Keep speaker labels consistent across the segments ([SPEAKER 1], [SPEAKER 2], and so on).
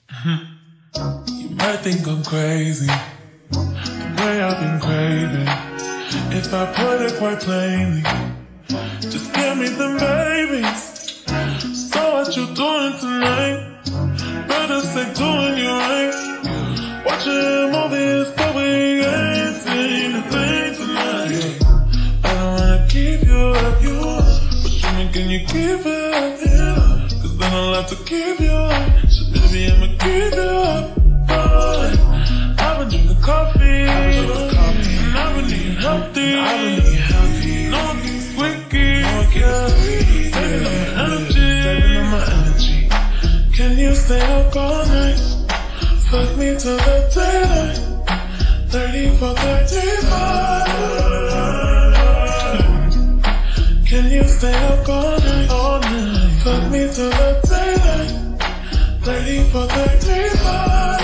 [SPEAKER 1] You might think I'm crazy, the way I've been craving. If I put it quite plainly, just give me them babies. So what you doing tonight? Better say doing you right. Watching movies, but we ain't seen a thing tonight. I don't wanna keep you up, but you mean can you keep it up, yeah? Cause then I'll have to keep you up. So baby, I'ma keep you up. I've been drinking coffee, and I've been eating healthy. No one gets squeaky, saving up my energy. Can you stay up all night? Fuck me till the daylight. 30 for 35. Can you stay up all night? All night. Fuck me till the daylight. 30 for 35.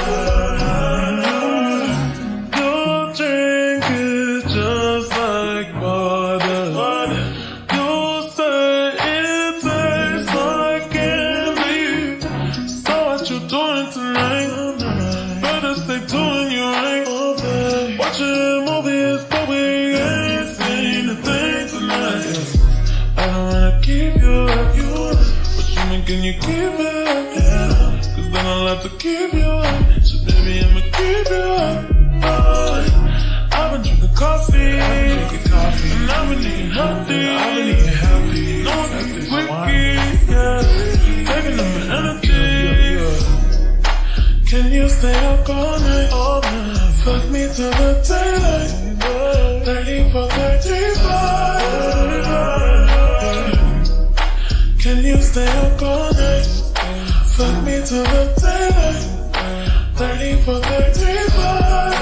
[SPEAKER 1] Your drink is just like water. You say it tastes like candy. So what you doing tonight? Better stay doing you right. Watching movies, but we ain't seen a thing tonight. I don't wanna keep you up, but you mean can you keep it up, yeah? Cause then I'll have to keep you up. So baby, I'ma keep you up. I've been drinking coffee, and I've been eating healthy. No one gets squeaky, yeah. Saving up my energy. Can you stay up all night? Fuck me till the daylight. 30 for 35. Can you stay up all night? Fuck me till the daylight. 30 for 35.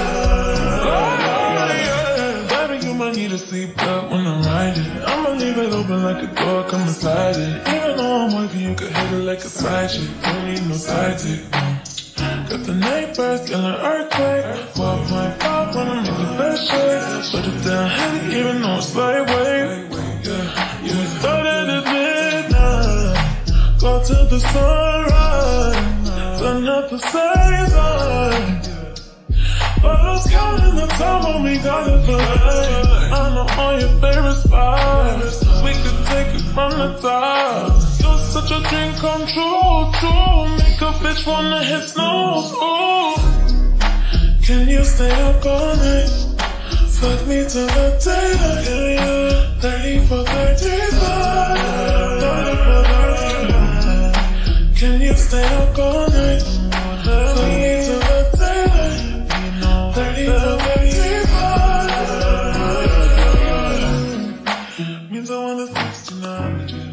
[SPEAKER 1] Baby, you might need a seatbelt when I'm riding. I'ma leave it open like a door, come and slide it. Even though I'm working, you could hit it like a side chick. Don't need no side chick, no. Got the neighbors feeling earthquake. 12.5 when I'm in the best shape. Put it down heavy, even though it's lightweight. Yeah, you started at midnight. Go to the sunrise. Turn up the season. But I was counting the time when we got it for life. I know all your favorite spots. We could take it from the top. You're such a dream come true. Make a bitch wanna hit snooze. Ooh. Can you stay up all night? Fuck me till the daylight. Yeah. 30 for 35. 30 for 35. Can you stay up all night? Fuck me till the daylight. 30 for 35. Means I want a 69.